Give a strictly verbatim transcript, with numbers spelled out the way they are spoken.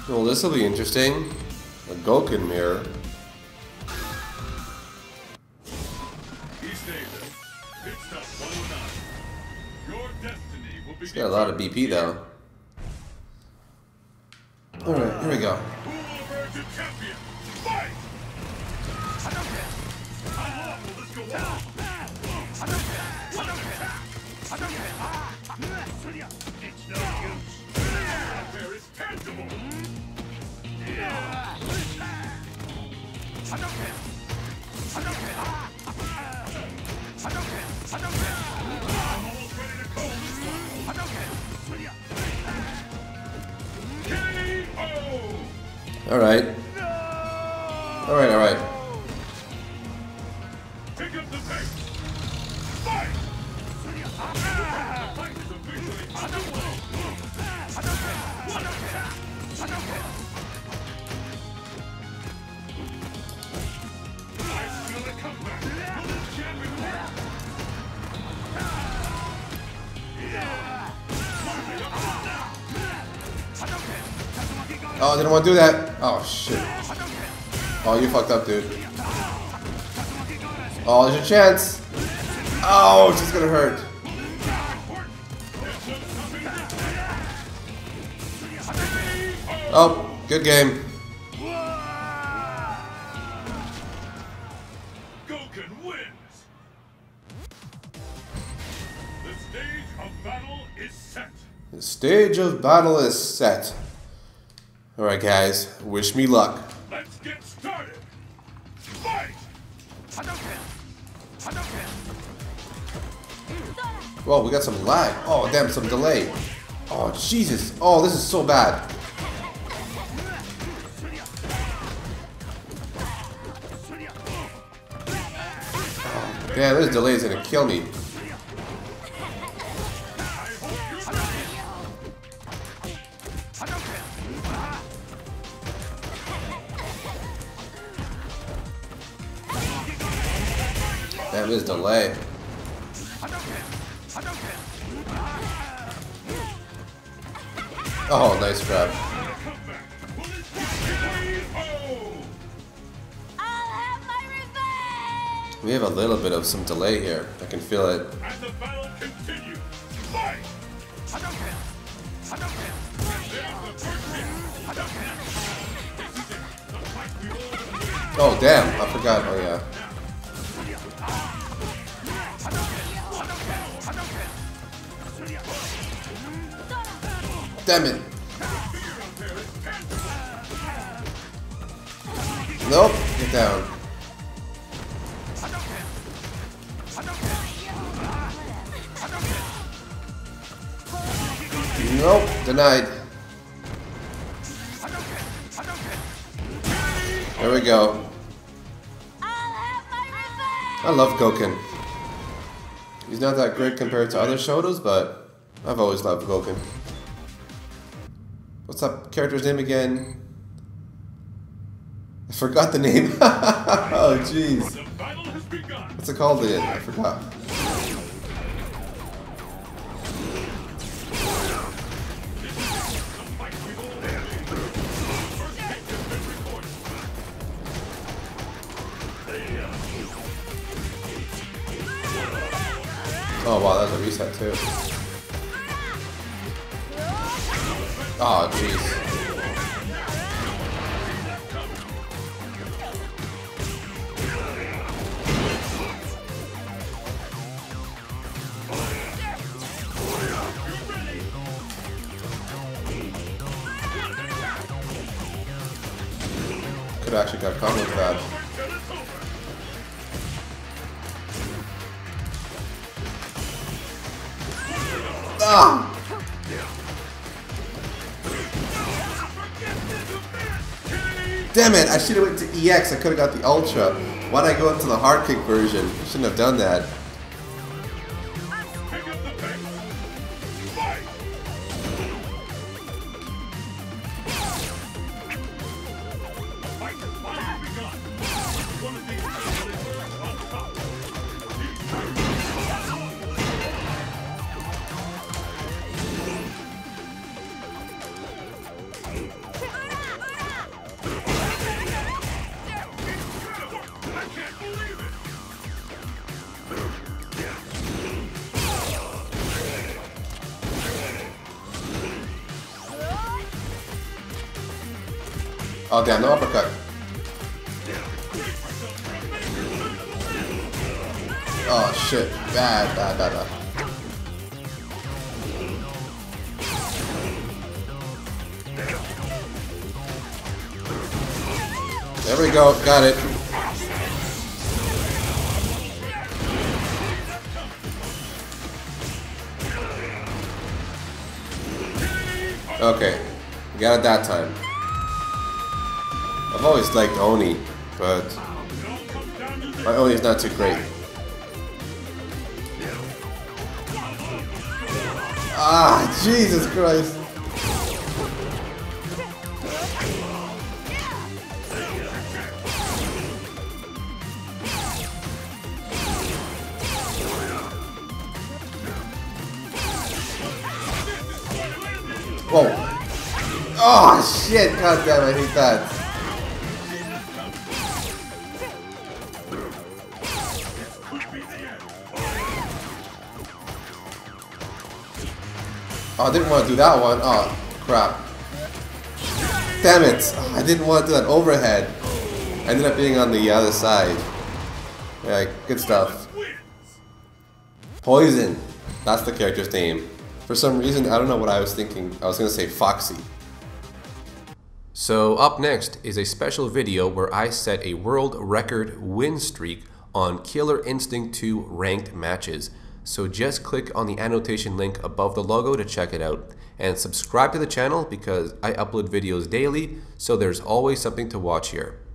Well, this will be interesting. A Goken mirror. He's got a lot of B P though. Alright, here we go. Alright. Alright, alright. Oh, I didn't want to do that. Oh, shit. Oh, you fucked up, dude. Oh, there's a chance. Oh, it's just gonna hurt. Oh, good game. Goken wins. The stage of battle is set. The stage of battle is set. Alright guys, wish me luck. Let's get started. Fight! Whoa, we got some lag. Oh damn, some delay. Oh Jesus. Oh, this is so bad. Oh, damn, this delay is gonna kill me. Damn, this delay. Oh, nice grab. We have a little bit of some delay here. I can feel it. And the battle continues. Fight! Oh damn, I forgot. Oh yeah. Damn it. Nope, get down. Nope, denied. There we go. I love Goken. He's not that great compared to other Shotos, but I've always loved Goken. What's that character's name again? I forgot the name. Oh jeez. What's it called again? I forgot. Oh wow, that was a reset too. Oh jeez. Could actually got caught with that. Ah! Damn it, I should have went to E X, I could have got the Ultra. Why'd I go into the hard kick version? I shouldn't have done that. Oh damn, no uppercut. Oh shit, bad, bad, bad, bad. There we go, got it. Okay, got it that time. I've always liked Oni, but my Oni is not too great. Ah, Jesus Christ. Whoa. Oh shit, god damn, I hate that. Oh, I didn't want to do that one. Oh, crap. Damn it. Oh, I didn't want to do that overhead. I ended up being on the other side. Yeah, good stuff. Poison. That's the character's name. For some reason, I don't know what I was thinking. I was going to say Foxy. So up next is a special video where I set a world record win streak on Killer Instinct two ranked matches. So just click on the annotation link above the logo to check it out. And subscribe to the channel because I upload videos daily, so there's always something to watch here.